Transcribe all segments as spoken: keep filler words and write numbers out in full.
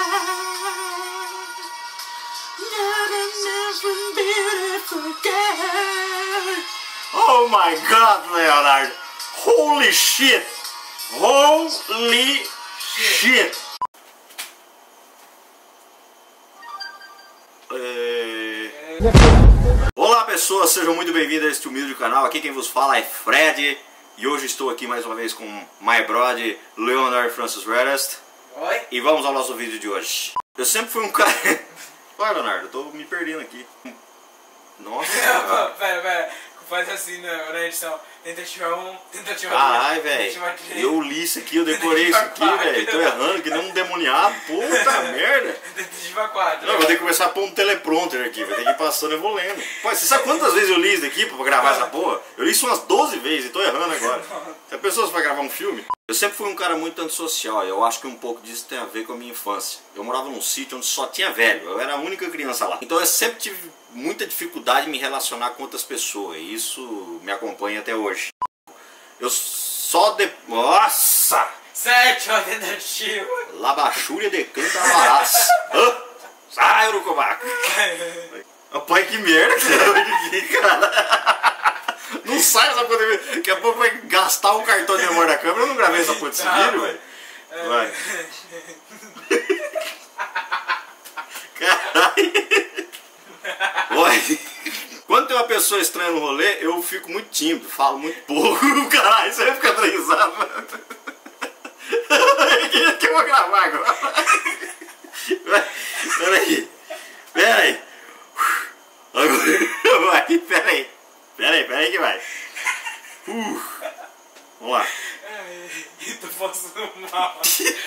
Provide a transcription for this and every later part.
Oh my God, Leonardo! Holy shit! Holy shit! É... Olá pessoas, sejam muito bem-vindos a este humilde canal. Aqui quem vos fala é Fred. E hoje estou aqui mais uma vez com my brother Leonard Francis Redest. Oi? E vamos ao nosso vídeo de hoje. Eu sempre fui um cara... Olha, Leonardo, eu tô me perdendo aqui. Nossa. Pera, pera. Faz assim na, na edição. Tentativa um, tentativa dois. Ai, velho. Eu li isso aqui, eu decorei isso aqui, velho. Tô errando, que nem um demoniado. Puta merda. Tentativa quatro. Não, vou ter que começar a pôr um teleprompter aqui. Vai ter que ir passando e eu vou lendo. Pô, você sabe quantas vezes eu li isso daqui pra gravar essa porra? Eu li isso umas doze vezes e tô errando agora. Se a pessoa vai gravar um filme... Eu sempre fui um cara muito antissocial e eu acho que um pouco disso tem a ver com a minha infância. Eu morava num sítio onde só tinha velho, eu era a única criança lá. Então eu sempre tive muita dificuldade em me relacionar com outras pessoas e isso me acompanha até hoje. Eu só de... Nossa! Sétima tentativa! Labachúria de canta alvarás. Sai, urucubaca! Pai, que merda que você tá aqui, cara! Não sai essa porra de vídeo. Daqui a pouco vai gastar o cartão de memória da câmera. Eu não gravei essa porra desse vídeo, velho. Vai. Caralho. Oi. Quando tem uma pessoa estranha no rolê, eu fico muito tímido, falo muito pouco. Caralho, você vai ficar atrasado, mano. O que eu vou gravar agora? Peraí. Peraí. Vai, peraí. Pera aí, pera aí que vai. Uh, vamos lá. Tô passando mal.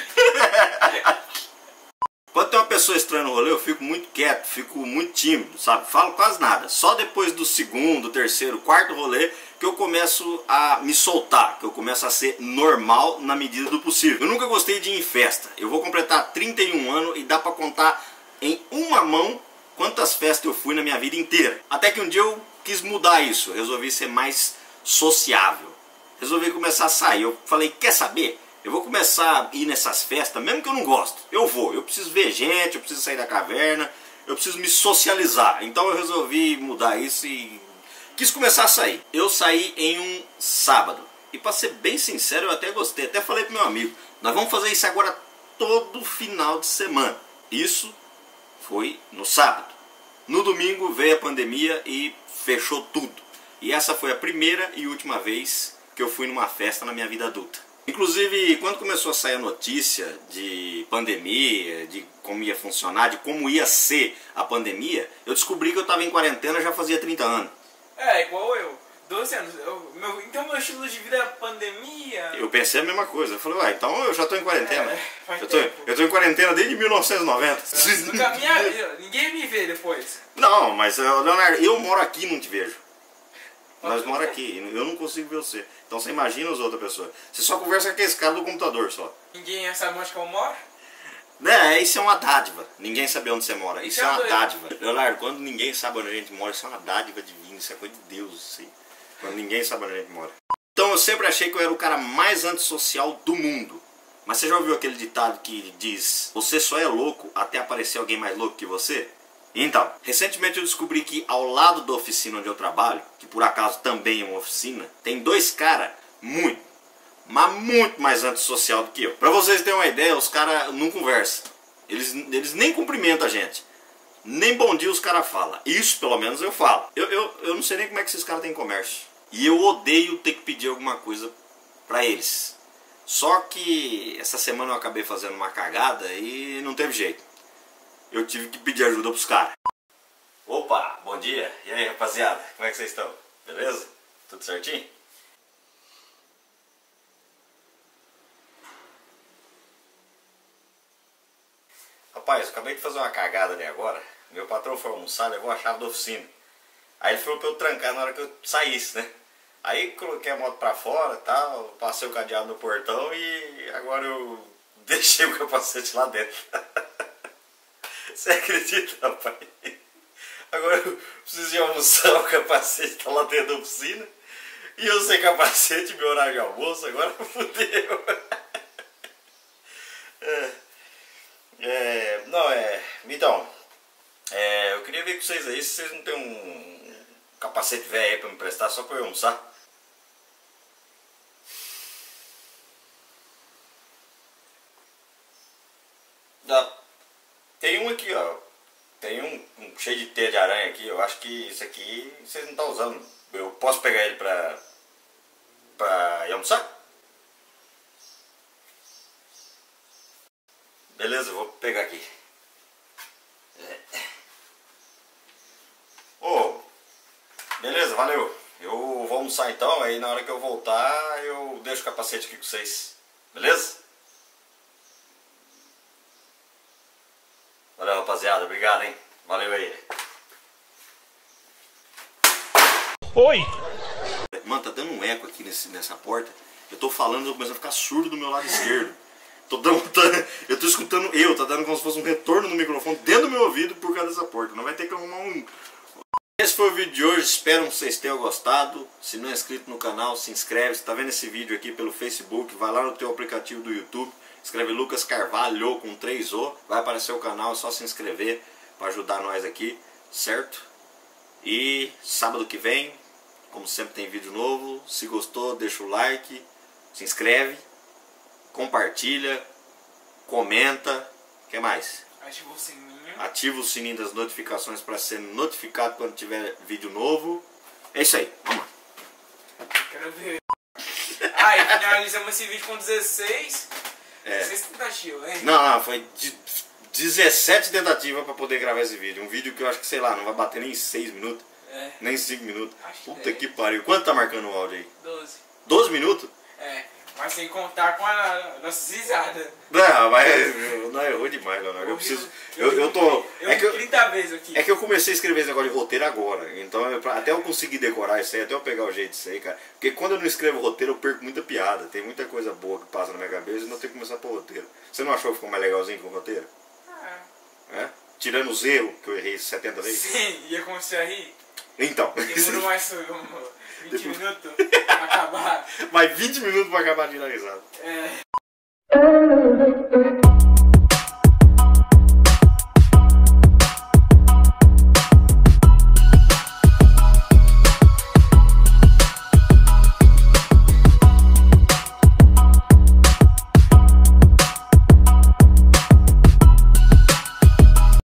Quando tem uma pessoa estranha no rolê, eu fico muito quieto, fico muito tímido, sabe? Falo quase nada. Só depois do segundo, terceiro, quarto rolê que eu começo a me soltar, que eu começo a ser normal na medida do possível. Eu nunca gostei de ir em festa. Eu vou completar trinta e um anos e dá pra contar em uma mão quantas festas eu fui na minha vida inteira. Até que um dia eu quis mudar isso, resolvi ser mais sociável. Resolvi começar a sair. Eu falei, quer saber? Eu vou começar a ir nessas festas, mesmo que eu não gosto. Eu vou, eu preciso ver gente, eu preciso sair da caverna, eu preciso me socializar. Então eu resolvi mudar isso e quis começar a sair. Eu saí em um sábado. E pra ser bem sincero, eu até gostei. Até falei pro meu amigo, nós vamos fazer isso agora todo final de semana. Isso foi no sábado. No domingo veio a pandemia e fechou tudo. E essa foi a primeira e última vez que eu fui numa festa na minha vida adulta. Inclusive, quando começou a sair a notícia de pandemia, de como ia funcionar, de como ia ser a pandemia, eu descobri que eu estava em quarentena já fazia trinta anos. É, igual eu. doze anos. Eu, meu, então meu estilo de vida é pandemia. Eu pensei a mesma coisa. Eu falei, ué, então eu já estou em quarentena. É, faz eu, tô, eu tô em quarentena desde mil novecentos e noventa. Nunca, minha, ninguém me vê depois. Não, mas Leonardo, eu moro aqui e não te vejo. Nós moramos aqui, eu não consigo ver você. Então você imagina as outras pessoas. Você só conversa com aquele cara do computador só. Ninguém sabe onde que eu moro? É, isso é uma dádiva. Ninguém sabe onde você mora. Isso, isso é uma doido. dádiva. Leonardo, quando ninguém sabe onde a gente mora, isso é uma dádiva divina. Isso é coisa de Deus, isso aí. Quando ninguém sabe onde a gente mora. Então eu sempre achei que eu era o cara mais antissocial do mundo. Mas você já ouviu aquele ditado que diz: você só é louco até aparecer alguém mais louco que você? Então, recentemente eu descobri que ao lado da oficina onde eu trabalho, que por acaso também é uma oficina, tem dois caras muito, mas muito mais antissocial do que eu. Pra vocês terem uma ideia, os caras não conversam. Eles, eles nem cumprimentam a gente. Nem bom dia os caras falam. Isso pelo menos eu falo. Eu, eu, eu não sei nem como é que esses caras têm comércio. E eu odeio ter que pedir alguma coisa pra eles. Só que essa semana eu acabei fazendo uma cagada e não teve jeito. Eu tive que pedir ajuda pros caras. Opa, bom dia. E aí, rapaziada? Como é que vocês estão? Beleza? Tudo certinho? Rapaz, eu acabei de fazer uma cagada ali agora. Meu patrão foi almoçar, levou a chave da oficina. Aí ele falou pra eu trancar na hora que eu saísse, né? Aí coloquei a moto pra fora e tal, passei o cadeado no portão e agora eu deixei o capacete lá dentro. Você acredita, rapaz? Agora eu preciso ir almoçar, o capacete tá lá dentro da oficina. E eu sem capacete, meu horário de almoço, agora fudeu. É. É, não, é... Então, é, eu queria ver com vocês aí se vocês não tem um capacete velho aí pra me emprestar só pra eu almoçar. Dá. Tem um aqui, ó. Tem um, um cheio de teia de aranha aqui. Eu acho que isso aqui vocês não estão usando. Eu posso pegar ele pra, pra ir almoçar? Beleza, eu vou pegar aqui. É. Ô, beleza, valeu. Eu vou almoçar então, aí na hora que eu voltar eu deixo o capacete aqui com vocês. Beleza? Valeu, rapaziada. Obrigado, hein? Valeu aí. Oi! Mano, tá dando um eco aqui nesse, nessa porta. Eu tô falando, eu tô começando a ficar surdo do meu lado esquerdo. Tô dando, tá, eu tô escutando eu, tá dando como se fosse um retorno no microfone dentro do meu ouvido por causa dessa porta. Não vai ter que arrumar um... Esse foi o vídeo de hoje, espero que vocês tenham gostado. Se não é inscrito no canal, se inscreve. Se tá vendo esse vídeo aqui pelo Facebook, vai lá no teu aplicativo do YouTube. Escreve Lucas Carvalho com três O. Vai aparecer o canal, é só se inscrever para ajudar nós aqui, certo? E sábado que vem, como sempre, tem vídeo novo. Se gostou, deixa o like, se inscreve, compartilha, comenta. O que mais? Ativa o sininho. Ativa o sininho das notificações para ser notificado quando tiver vídeo novo. É isso aí, vamos lá. Quero ver. Ah, e finalizamos esse vídeo com dezesseis. É. dezesseis tentativas, hein? Não, não, foi de dezessete tentativas para poder gravar esse vídeo. Um vídeo que eu acho que, sei lá, não vai bater nem seis minutos, É. nem cinco minutos. Acho que Puta é. que pariu. Quanto tá marcando o áudio aí? doze. doze minutos? É. Mas sem contar com a nossa risada. Não, mas não, errou demais, Leonardo. Eu preciso. Eu, eu tô. Eu É que eu, trinta vezes aqui. é que eu comecei a escrever esse negócio de roteiro agora. Então, eu, pra- até eu conseguir decorar isso aí, até eu pegar o jeito disso aí, cara. Porque quando eu não escrevo roteiro, eu perco muita piada. Tem muita coisa boa que passa na minha cabeça e não tenho que começar por roteiro. Você não achou que ficou mais legalzinho com o roteiro? Ah, É? Tirando os erros, que eu errei setenta vezes? sim, ia começar a rir. Então. Demorou mais um, vinte Depois- minutos pra acabar. Mais vinte minutos pra acabar de dar risada. É.